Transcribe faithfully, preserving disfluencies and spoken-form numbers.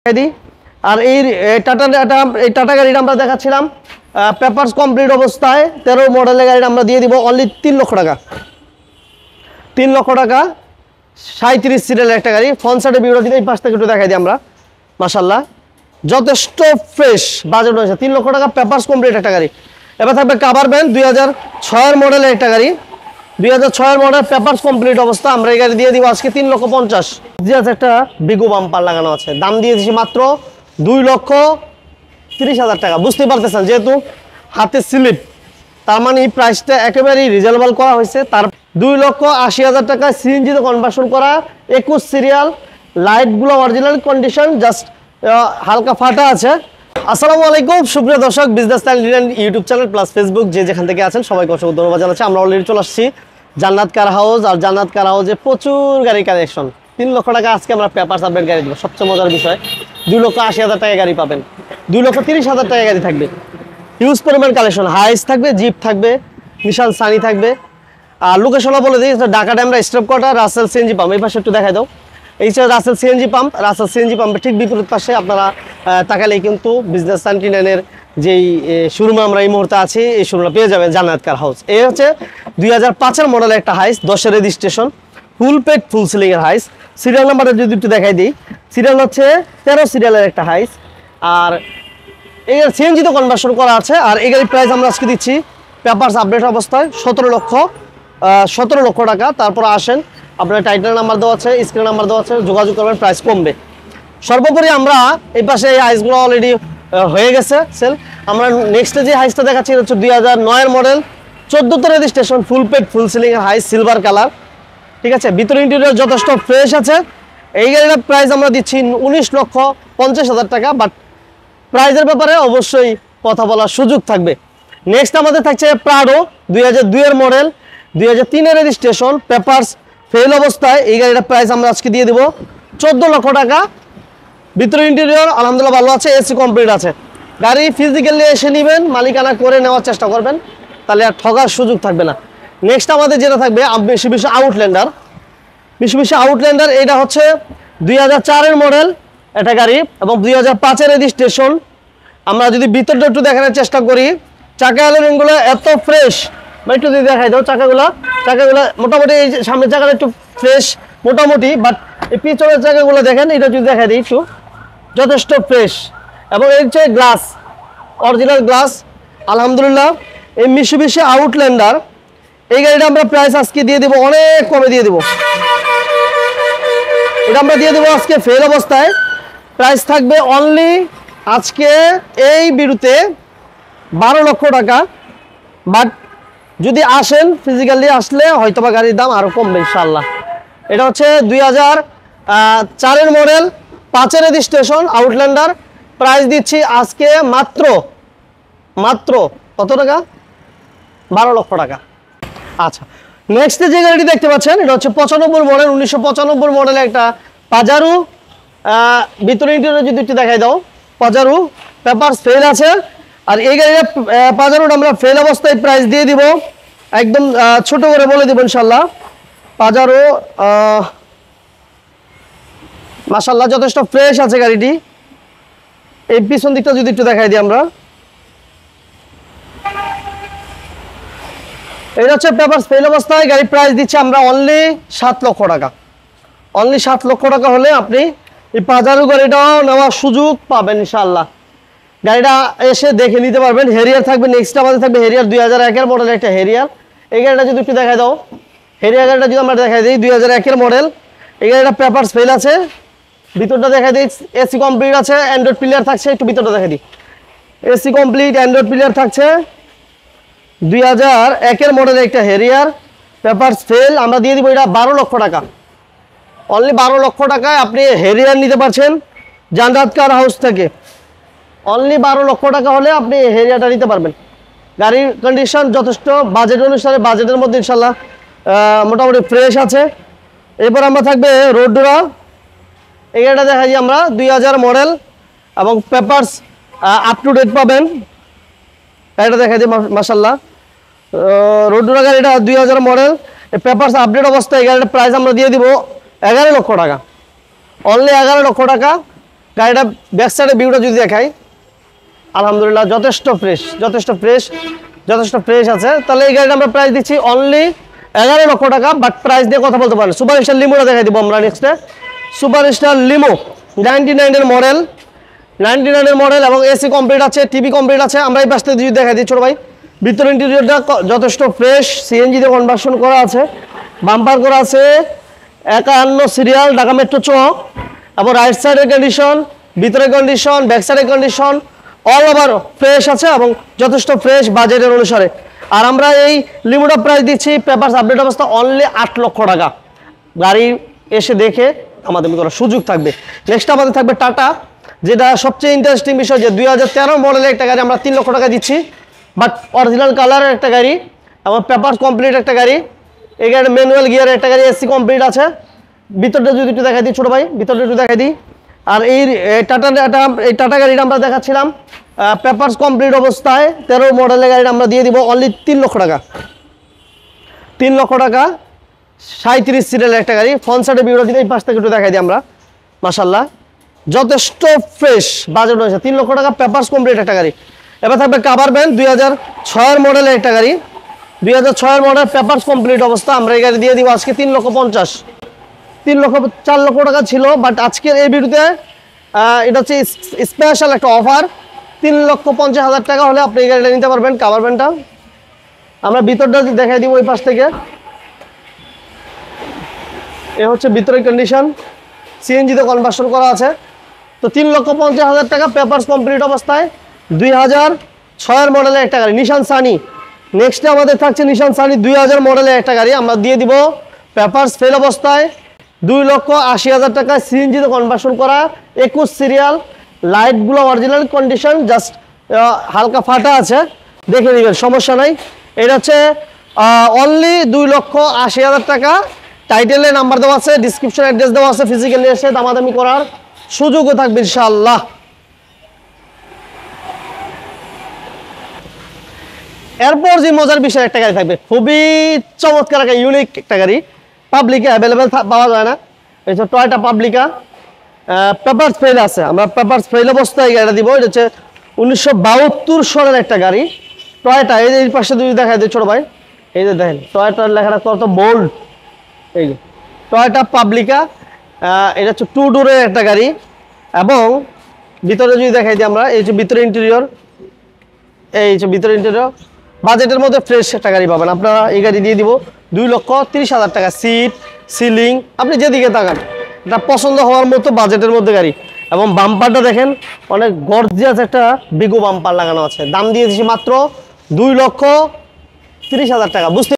আর এই টাটা এই টাটা গাড়িটা আমরা দেখাচ্ছিলাম পেপারস কমপ্লিট অবস্থায় তেরো মডেলের গাড়িটা আমরা দিয়ে দিব অনলি তিন লক্ষ টাকা তিন লক্ষ টাকা সাঁত্রিশ সিরিয়ালের একটা গাড়ি ফ্রন্ট সাইডে ভিউটা দিলে এই পাশ থেকে একটু দেখাই দিই আমরা মাশাআল্লাহ যথেষ্ট ফ্রেশ বাজেট হয়েছে তিন লক্ষ টাকা পেপারস কমপ্লিট একটা গাড়ি। এবার থাকবে কাভার ভ্যান দুই হাজার ছয়ের মডেলের একটা গাড়ি দুই হাজার ছয়ের মডেল পেপারস কমপ্লিট অবস্থা আমরা এই গাড়ি দিয়ে দিব আজকে তিন লক্ষ পঞ্চাশ। যে আছে একটা বিগু বাম্পার লাগানো আছে দাম দিয়ে দিচ্ছি মাত্র দুই লক্ষ তিরিশ হাজার টাকা। বুঝতে পারতেছেন যেহেতু হাতে স্লিপ তার মানে এই প্রাইসটা একেবারেই রিজনেবল করা হয়েছে। তার দুই লক্ষ আশি হাজার টাকা সিএনজিতে কনভার্সন করা একুশ সিরিয়াল লাইটগুলো অরিজিনাল কন্ডিশন জাস্ট হালকা ফাটা আছে। আসসালামু আলাইকুম সুপ্রিয় দর্শক business time YouTube channel plus Facebook যে যেখান থেকে আছেন সবাইকে অসংখ্য ধন্যবাদ জানাচ্ছি। আমরা অলরেডি চলে আসছি জান্নাত কার হাউস আর জান্নাত কার হাউসে প্রচুর গাড়ি কালেকশন তিন লক্ষ টাকা আজকে আমরা পেপারস আপডেট গাড়ি দেবো। সবচেয়ে মজার বিষয় দুই লক্ষ আশি হাজার টাকা গাড়ি পাবেন দুই লক্ষ তিরিশ হাজার টাকা গাড়ি থাকবে হিউজ পরিমাণ কালেকশন হাইস থাকবে জিপ থাকবে নিশান সানি থাকবে। আর লোকেশনও বলে দিই Dhaka Demra stop quarter Rasel CNG pump এই পাশে একটু দেখাই দাও এই যে Rasel CNG pump Rasel CNG পাম্পের ঠিক বিপরীত পাশে আপনারা তাকালেই কিন্তু বিজনেস নাইনটি নাইনের যেই শোরুমে আমরা এই মুহূর্তে আছি এই শোরুমটা পেয়ে যাবেন জান্নাত কার হাউস। এই হচ্ছে দুই হাজার পাঁচের মডেলের একটা হাইস দশের রেজিস্ট্রেশন ফুল পেড ফুল সিলিংয়ের হাইস। সিরিয়াল নাম্বারটা যদি একটু দেখাই দিই সিরিয়াল হচ্ছে তেরো সিরিয়ালের একটা হাইস আর এই সিএনজি তো কনভার্সন করা আছে। আর এই গাড়ির প্রাইস আমরা আজকে দিচ্ছি পেপারস আপডেট অবস্থায় সতেরো লক্ষ সতেরো লক্ষ টাকা। তারপর আসেন আপনার টাইটেল নাম্বার দেওয়া আছে স্ক্রিন নাম্বার দেওয়া আছে যোগাযোগ করবেন প্রাইস কমবে। সর্বোপরি আমরা এই পাশে এই হাইসগুলো অলরেডি হয়ে গেছে সেল। আমরা নেক্সটে যে হাইসটা দেখাচ্ছি হচ্ছে দুই হাজার নয়ের মডেল চোদ্দোতে রেজিস্ট্রেশন ফুল পেড ফুল সিলিংয়ের হাইস সিলভার কালার ঠিক আছে ভিতরে ইন্টেরিয়র যথেষ্ট ফ্রেশ আছে। এই গাড়িটার প্রাইস আমরা দিচ্ছি উনিশ লক্ষ পঞ্চাশ হাজার টাকা বাট প্রাইজের ব্যাপারে অবশ্যই কথা বলার সুযোগ থাকবে। নেক্সট আমাদের থাকছে প্রাডো দুই হাজার দুইয়ের মডেল দুই হাজার তিনের রেজিস্ট্রেশন পেপারস ফেল অবস্থায় এই গাড়িটার প্রাইস আমরা আজকে দিয়ে দেবো চোদ্দো লক্ষ টাকা। ভিতরে ইন্টেরিয়র আলহামদুলিল্লাহ ভালো আছে এসি কমপ্লিট আছে। গাড়ি ফিজিক্যালি এসে নেবেন মালিকানা করে নেওয়ার চেষ্টা করবেন তাহলে আর ঠগার সুযোগ থাকবে না। নেক্সট আমাদের যেটা থাকবে বেশি বেশি আউটল্যান্ডার বেশি বেশি আউটল্যান্ডার এটা হচ্ছে দুই হাজার চারের মডেল একটা গাড়ি এবং দুই হাজার পাঁচের রেজিস্ট্রেশন। আমরা যদি ভিতরটা একটু দেখানোর চেষ্টা করি চাকা এলিমেন্টগুলো এত ফ্রেশ বা একটু যদি দেখাই দাও চাকাগুলো চাকাগুলো মোটামুটি এই সামনের চাকাটা একটু ফ্রেশ মোটামুটি বাট এই পিছনের চাকাগুলো দেখেন এটা যদি দেখাই দিই একটু যথেষ্ট ফ্রেশ এবং এর হচ্ছে গ্লাস অরিজিনাল গ্লাস আলহামদুলিল্লাহ। এই মিশুবিশি আউটল্যান্ডার এই গাড়িটা আমরা প্রাইস আজকে দিয়ে দেবো অনেক কমে দিয়ে দেবো এটা আমরা দিয়ে দেবো আজকে ফেল অবস্থায় প্রাইস থাকবে অনলি আজকে এই বিরুতে বারো লক্ষ টাকা। বাট যদি আসেন ফিজিক্যালি আসলে হয়তোবা গাড়ির দাম আরও কমবে ইনশাল্লাহ। এটা হচ্ছে দুই হাজার চারের মডেল পাঁচের রেজিস্ট্রেশন আউটল্যান্ডার প্রাইস দিচ্ছি আজকে মাত্র মাত্র কত টাকা বারো লক্ষ টাকা। আচ্ছা নেক্সটে যে গাড়িটি দেখতে পাচ্ছেন এটা হচ্ছে পঁচানব্বই মডেল উনিশশো পঁচানব্বই মডেলের একটা পাজারু ভিতরে ইন্টেরিয়র যদি একটু দেখাই দাও পাজারু পেপারস ফেল আছে। আর এই গাড়িটা পাজারুটা আমরা ফেল অবস্থায় প্রাইস দিয়ে দিব একদম ছোট করে বলে দিব ইনশাল্লাহ। পাজারু মাশাআল্লাহ যথেষ্ট ফ্রেশ আছে গাড়িটি। এই পিছন দিকটা যদি একটু দেখাই দিই আমরা এটা হচ্ছে পেপারস ফেল অবস্থায় গাড়ির প্রাইস দিচ্ছি আমরা অনলি সাত লক্ষ টাকা অনলি সাত লক্ষ টাকা হলে আপনি এই পাজারু গাড়িটাও নেওয়ার সুযোগ পাবেন ইনশাআল্লাহ। গাড়িটা এসে দেখে নিতে পারবেন। হেরিয়ার থাকবে নেক্সট আমাদের থাকবে হেরিয়ার দুই হাজার একের মডেল একটা হেরিয়ার এই গাড়িটা যদি একটু দেখাই দাও হেরিয়ার গাড়িটা যদি আমরা দেখাই দিই দুই হাজার একের মডেল এই গাড়িটা পেপারস ফেল আছে ভিতরটা দেখাই দিই এসি কমপ্লিট আছে অ্যান্ড্রয়েড প্লেয়ার থাকছে একটু ভিতরটা দেখাই দিই এসি কমপ্লিট অ্যান্ড্রয়েড প্লেয়ার থাকছে দুই হাজার একের মডেলের একটা হেরিয়ার পেপারস ফেল আমরা দিয়ে দিব এটা বারো লক্ষ টাকা অনলি বারো লক্ষ টাকায় আপনি হেরিয়ার নিতে পারছেন জান্নাত কার হাউস থেকে অনলি বারো লক্ষ টাকা হলে আপনি হেরিয়ারটা নিতে পারবেন। গাড়ির কন্ডিশন যথেষ্ট বাজেট অনুসারে বাজেটের মধ্যে ইনশাল্লাহ মোটামুটি ফ্রেশ আছে। এরপর আমরা থাকবে রোডডোরা এই গাড়িটা দেখা যাই আমরা দুই হাজার মডেল এবং পেপারস আপ টু ডেট পাবেন গাড়িটা দেখা দিই মাশাআল্লাহ রোডডোরা গাড়িটা দুই হাজার মডেল পেপারস আপডেট অবস্থায় এই গাড়িটার প্রাইস আমরা দিয়ে দিব এগারো লক্ষ টাকা অনলি এগারো লক্ষ টাকা গাড়িটা ব্যাক সাইডের ভিউটা যদি দেখাই, আলহামদুলিল্লাহ যথেষ্ট ফ্রেশ, যথেষ্ট ফ্রেশ যথেষ্ট ফ্রেশ আছে। তাহলে এই গাড়িটা আমরা প্রাইস দিচ্ছি অনলি এগারো লক্ষ টাকা। বাট প্রাইস দিয়ে কথা বলতে পারেন। সুপার স্টার লিমোটা দেখাই দিব আমরা নেক্সটে। সুপার স্টার লিমো নাইনটি নাইনের মডেল, নাইনটি নাইনের মডেল এবং এসি কমপ্লিট আছে, টিভি কমপ্লিট আছে। আমরা এই পাশটা যদি দেখাই দিই ছোট ভাই, ভিতর ইন্টেরিয়রটা যথেষ্ট ফ্রেশ, সিএনজি দিয়ে কনভার্সন করা আছে, বাম্পার করা আছে, একান্ন সিরিয়াল, ঢাকা মেট্রো চক, এবং রাইট সাইডের কন্ডিশন, ভিতরের কন্ডিশন, ব্যাক সাইডের কন্ডিশন অল ওভার ফ্রেশ আছে এবং যথেষ্ট ফ্রেশ বাজেটের অনুসারে। আর আমরা এই লিমোটা প্রাইস দিচ্ছি পেপারস আপডেট অবস্থা অনলি আট লক্ষ টাকা। গাড়ি এসে দেখে আমাদের করার সুযোগ থাকবে। নেক্সট আমাদের থাকবে টাটা, যেটা সবচেয়ে ইন্টারেস্টিং বিষয় যে দুই হাজার তেরো মডেলের একটা গাড়ি আমরা তিন লক্ষ টাকা দিচ্ছি। বাট অরিজিনাল কালারের একটা গাড়ি এবং পেপার কমপ্লিট একটা গাড়ি। এই গাড়ির ম্যানুয়াল গিয়ারের একটা গাড়ি, এসি কমপ্লিট আছে। ভিতরটা যদি একটু দেখাই দিই ছোটো ভাই, ভিতরটা একটু দেখাই দিই। আর এই টাটা এই টাটা গাড়িটা আমরা দেখাচ্ছিলাম পেপারস কমপ্লিট অবস্থায়, তেরো মডেলের গাড়িটা আমরা দিয়ে দিব অনলি তিন লক্ষ টাকা। তিন লক্ষ টাকা সাঁত্রিশ সিরিয়ালের একটা গাড়ি। ফ্রন্ট সাইডের ভিউটা যদি এই পাশ থেকে একটু দেখাই দিই আমরা, মাশাল্লাহ যথেষ্ট ফ্রেশ বাজেট রয়েছে। তিন লক্ষ টাকা পেপারস কমপ্লিট একটা গাড়ি। এবার থাকবে কাভার ভ্যান, দুই হাজার ছয়ের মডেলের একটা গাড়ি, দুই হাজার ছয়ের মডেল পেপারস কমপ্লিট অবস্থা। আমরা এই গাড়ি দিয়ে দিব আজকে তিন লক্ষ পঞ্চাশ। তিন লক্ষ চার লক্ষ টাকা ছিল, বাট আজকের এই ভিডিওতে এটা হচ্ছে স্পেশাল একটা অফার। তিন লক্ষ পঞ্চাশ হাজার টাকা হলে আপনি এই গাড়িটা নিতে পারবেন কাভার ভ্যানটা। আমরা ভিতরটা দেখাই দিব ওই পাশ থেকে। এ হচ্ছে ভিতরের কন্ডিশন, সিএনজিতে কনভার্সন করা আছে। তো তিন লক্ষ পঞ্চাশ হাজার টাকা পেপারস কমপ্লিট অবস্থায় দুই হাজার ছয়ের মডেলের একটা গাড়ি নিশান সানি। নেক্সটে আমাদের থাকছে নিশান সানি দুই হাজার মডেলের একটা গাড়ি, আমরা দিয়ে দিব পেপারস ফেল অবস্থায় দুই লক্ষ আশি হাজার টাকা, সিএনজিতে কনভার্সন করা, একুশ সিরিয়াল, লাইটগুলো অরিজিনাল কন্ডিশন, জাস্ট হালকা ফাটা আছে, দেখে নেবেন সমস্যা নাই। এটা হচ্ছে অনলি দুই লক্ষ আশি হাজার টাকা। টাইটেলে নাম্বার দেওয়া আছে, ডিসক্রিপশন অ্যাড্রেস দেওয়া আছে, ফিজিক্যালি এসে দামাদামি করার সুযোগও থাকবে ইনশাআল্লাহ। এরপর যে মজার বিষয় একটা গাড়ি থাকবে, খুবই চমৎকার একটা ইউনিক একটা গাড়ি, পাবলিকে অ্যাভেলেবেল পাওয়া যায় না। এই হচ্ছে টয়োটা পাবলিকা, পেপারস ফেল আছে। আমরা পেপারস ফেল অবস্থায় এই গাড়িটা দিব। এটা হচ্ছে উনিশশো বাহাত্তর সনের একটা গাড়ি টয়োটা। এই যে এই পাশে যদি দেখায় দিই ছোটো ভাই, এই যে দেখেন টয়োটার লেখাটা কত বোল্ড। এই যে টয়োটা পাবলিকা, এটা হচ্ছে টু ডোরের একটা গাড়ি। এবং ভিতরে যদি দেখাই দিই আমরা, এই হচ্ছে ভিতরে ইন্টেরিয়র, এই হচ্ছে ভিতরে ইন্টেরিয়র। বাজেটের মধ্যে ফ্রেশ একটা গাড়ি পাবেন আপনারা। এই গাড়ি দিয়ে দিব দুই লক্ষ তিরিশ হাজার টাকা। সিট, সিলিং, আপনি যেদিকে তাকান এটা পছন্দ হওয়ার মতো বাজেটের মধ্যে গাড়ি। এবং বাম্পারটা দেখেন অনেক গর্জিয়াস একটা বিগো বাম্পার লাগানো আছে। দাম দিয়ে দিচ্ছি মাত্র দুই লক্ষ তিরিশ হাজার টাকা। বুঝতে